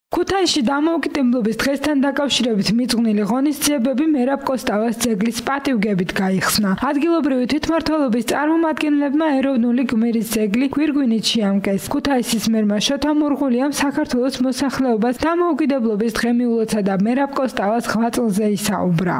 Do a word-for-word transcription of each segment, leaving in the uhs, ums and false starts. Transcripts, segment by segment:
ქუთაისში დამოუკიდებლობის დღესთან დაკავშირებით მიძღვნილი ღონისძიებები მერაბ კოსტავას ძეგლის პატივგებით გაიხსნა. ადგილობრივი თვითმმართველობის წარმომადგენლებმა ეროვნული გმირის ძეგლი გვირგვინით შეამკეს. ქუთაისის მერმა შოთა მურღულიამ საქართველოს მოსახლეობას დამოუკიდებლობის დღემიულოცა და მერაბ კოსტავას ღვაწლზე ისაუბრა.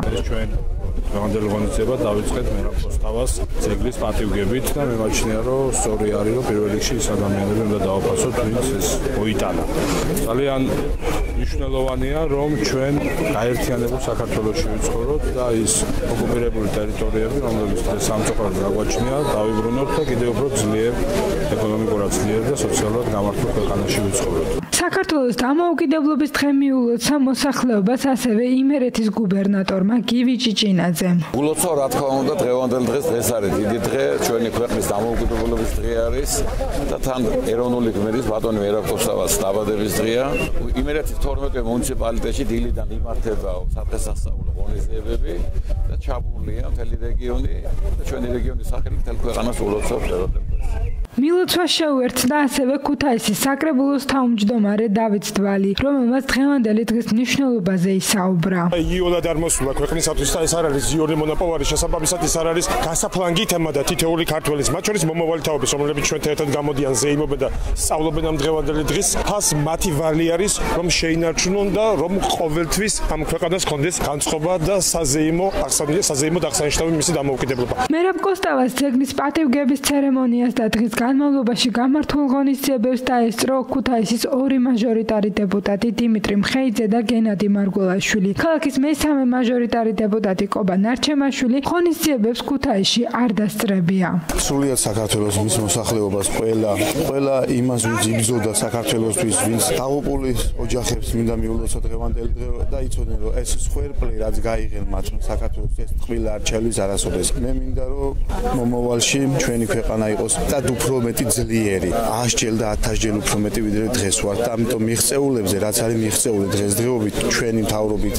დღევანდელი ღონისძიება დავიწყეთ მერაბ კოსტავას ძეგლის პატივგებით და მე მგონია რომ სწორი არის რომ პირველ რიგში ის ადამიანები უნდა დავაფასოთ ვინც ეს მოიტანა. ძალიან მნიშვნელოვანია რომ ჩვენ გაერთიანებულ საქართველოში ვიცხოვროთ და ის ოკუპირებული ტერიტორიები რომლებიც სამწუხაროდ გაგვაჩნია დავიბრუნოთ და კიდევ უფრო ძლიერ ეკონომიკურად ძლიერ და სოციალურად გამართულ ქვეყანაში ვიცხოვროთ. საქართველოს დამოუკიდებლობის დღემიულოცა მოსახლეობას ასევე იმერეთის გუბერნატორმა გივი ჭიჭინაძე. გულოცავ რა თქმა უნდა დღევანდელ დღეს დღეს არის დიდი დღე ჩვენი ქვეყნის დამოუკიდებლობის დღე არის და თან ეროვნული გმირის ბატონი მერაბ კოსტავას დაბადების დღეა. იმერეთის თორმეტე მუნიციპალიტეტში დილიდან იმართება სადღესასწაულო ღონისძიებები და ჩაბმულია მთელი რეგიონი და ჩვენი რეგიონის სახელით მთელ ქვეყანას ულოცავ დღევანდელ დღეს. მილოცვა შეუერთდა ასევე ქუთაისის საკრებულოს თავმჯდომარე დავით დვალი, რომელმაც დღევანდელი დღის მნიშვნელობაზე ისაუბრა. იონად არ მოსულა ქვეყნისათვის და ეს არ არის იონი მონოპოვარი შესაბამისად ის არ არის გასაფლანგი თემა და თითოეული ქართველის, მათ შორის მომავალი თაობის, რომლებიც ჩვენთან ერთად გამოდიან, ზეიმობენ და სწავლობენ ამ დღევანდელი დღის, ფას მათი ვალი არის, რომ შეინარჩუნონ და რომ ყოველთვის ამ ქვეყანას ჰქონდეს განწყობა და საზეიმო აღსანიშნავი საზეიმო აღსანიშნავი მისი დამოუკიდებლობა. მერაბ კოსტავას ძეგლის პატივგების ცერემონიას და დღის განმავლობაში გამართულ ღონისძიებებს დაესწრო ქუთაისის ორი მაჟორიტარი დეპუტატი დიმიტრი მხეიძე და გენადი მარგველაშვილი. ქალაქის მესამე მაჟორიტარი დეპუტატი კობა ნარჩემაშვილი ღონისძიებებს ქუთაისში არ დასწრებია. სრულიად საქართველოს მის მოსახლეობას ყველა ყველა იმას ვინც იბრძოდა საქართველოსთვის, ვინც დაღუპული ოჯახებს მინდა მიულოცოთ დღევანდელი დღე და იცოდნენ რომ ეს სხერპლი რაც გაიღენ მათ საქართველოს ეს წყვილ არ ჩალის არასოდეს. მე მინდა რომ მომავალში ჩვენი ქვეყანა იყოს და უფრო მეტი ძლიერი, ათჯერ და ათჯერ უფრო მეტი ვიდრე დღეს ვარ და ამიტომ მიღწეულებზე რაც არის მიღწეული დღესდღეობით ჩვენი მთავრობით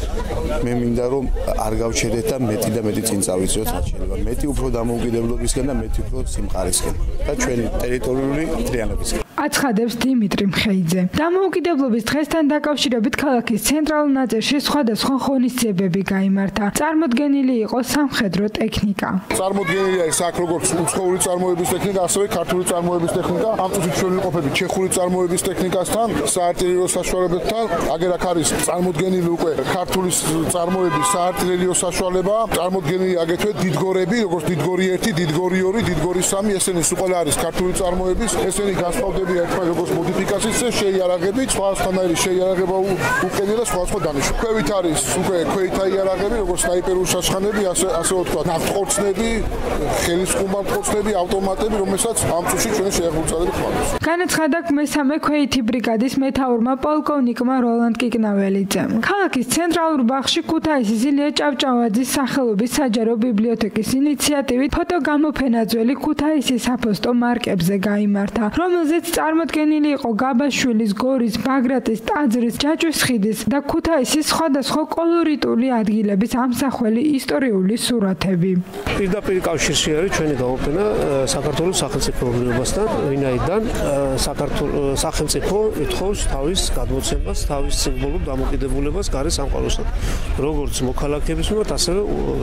მე მინდა რომ არ გავჩერდეთ და მეტი და მეტი წინ წავიწიოთ რაც შეიძლება. მეტი უფრო დამოუკიდებლობისკენ და მეტი უფრო სიმყარისკენ და ჩვენი ტერიტორიული მთლიანობისკენ. აცხადებს დიმიტრი მხეიძე. დამოუკიდებლობის დღესთან დაკავშირებით ქალაქის ცენტრალურ ნაწილში სხვადასხვა ღონისძიებები გაიმართა. წარმოდგენილი იყო სამხედრო ტექნიკა. წარმოდგენილია ის აქ როგორც უცხოური წარმოების ტექნიკა, ასევე ქართული წარმოების ტექნიკა. ამ წუთით ჩვენ ვიყოფები ჩეხური წარმოების ტექნიკასთან, საარტილერიო საშუალებებთან. აგერ აქ არის წარმოდგენილი უკვე ქართული წარმოების საარტილერიო საშუალება. წარმოდგენილი აგეთვე დიდგორები, როგორც დიდგორი ერთი, დიდგორი ორი, დიდგორი სამი, ესენი ყველა არის ქართული წარმოების, ესენი განსხვავდება ერთმანეთს როგორც მოდიფიკაციის შეიარაღებით, სხვადასხვანაირი შეიარაღება უკენია და სხვადასხვა დანიშნულებით. ქვევით არის უკვე ქვეითა იარაღები, როგორც სნაიპერული შაშხანები, ასე ასე ვთქვათ, ნავთყორცნები, ხელისყუმბა მტყორცნები, ავტომატები, რომელსაც ამ წუთში ჩვენი შეიარაღებული ძალები ხმარობს. განაცხადა მესამე ქვეითი ბრიგადის მეთაურმა პოლკოვნიკმა როლანდ კიკნაველიძემ. ქალაქის ცენტრალურ ბაღში ქუთაისის ილია ჭავჭავაძის სახელობის საჯარო ბიბლიოთეკის ინიციატივით ფოტოგამოფენაძველი ქუთაისის საფოსტო მარკებზე გაიმართა, რომელზეც წარმოდგენილი იყო გაბაშვილის, გორის, ბაგრატის, ტაძრის, ჯაჭვის ხიდის და ქუთაისის სხვადასხვა კოლორიტული ადგილების ამსახველი ისტორიული სურათები. პირდაპირ კავშირში არის ჩვენი გამოფენა საქართველოს სახელმწიფოებრიობასთან, ვინაიდან საქართველოს სახელმწიფო ითხოვს თავის გადმოცემას, თავის სიმბოლურ დამოკიდებულებას გარე სამყაროსთან, როგორც მოქალაქეების მიმართ, ასევე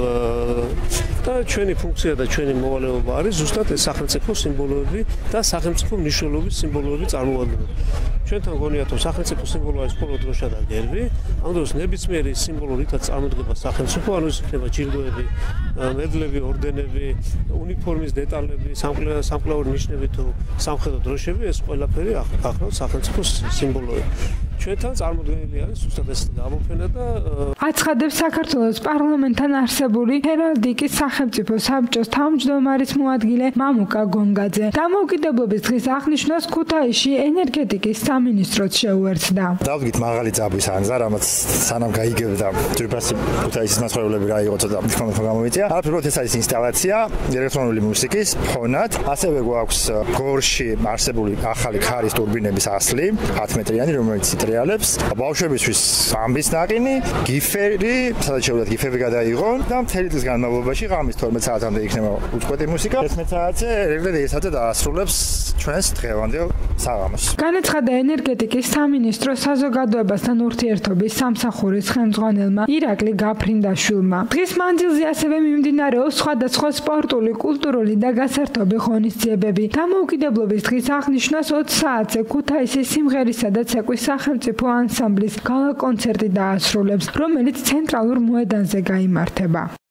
და ჩვენი ფუნქცია და ჩვენი მოვალეობა არის ზუსტად ეს სახელმწიფო სიმბოლოები და სახელმწიფო მნიშვნელობის სიმბოლოები წარმოადგენენ. ჩვენთან გონიათ რომ სახელმწიფო სიმბოლო არის მხოლოდ დროშა და გერბი, ამ დროს ნებისმიერი სიმბოლო რითაც წარმოდგება სახელმწიფო, ანუ ეს იქნება ჯილდოები, მედლები, ორდენები, უნიფორმის დეტალები, სამკვლევარი ნიშნები თუ სამხედრო დროშები, ეს ყველაფერი ახლავს სახელმწიფო სიმბოლოები. ჩვენთან წარმოდგენილი არის ზუსტად ეს გამოფენა და აცხადებს საქართველოს პარლამენტთან არსებული ჰერალდიკის სახელმწიფო საბჭოს თავმჯდომარის მოადგილე მამუკა გონგაძე. დამოუკიდებლობის დღის აღნიშვნას ქუთაისში ენერგეტიკის სამინისტროც შეუერთდა. დავდგით მაღალი ძაბვის ანზა, რამაც სანამ გაიგებდა ძვირფასი ქუთაისის მაცხოვრებლები რა იყო ცოტა მიხმოვანება გამომიწია. ალბათ ეს არის ინსტალაცია ელექტრონული მუსიკის ფონად. ასევე გვაქვს გორში არსებული ახალი ქარის ტურბინების ასლი, ათი მეტრიანი, რომელიც არეალებს. ბავშვებისთვის ამბის ნაყინი, გიფერი, სადაც შეუძლია გიფები გადაიღონ და მთელი დღის განმავლობაში ღამის თორმეტ საათამდე იქნება უწყვეტი მუსიკა. მეთერთმეტ საათზე რეგლად ერთ საათზე დაასრულებს ჩვენს დღევანდელ საღამოს. განაცხადა ენერგეტიკის სამინისტრო საზოგადოებასთან ურთიერთობის სამსახურის ხელმძღვანელმა ირაკლი გაფრინდაშვილმა. დღის მანძილზე ასევე მიმდინარეობს სხვადასხვა სპორტული, კულტურული და გასართობი ღონისძიებები. დამოუკიდებლობის დღის აღნიშვნას ოცი საათზე ქუთაისის სიმღერისა და ცეკვის სახელმწიფო ანსამბლის გალა კონცერტი დაასრულებს, რომელიც ცენტრალურ მოედანზე გაიმართება.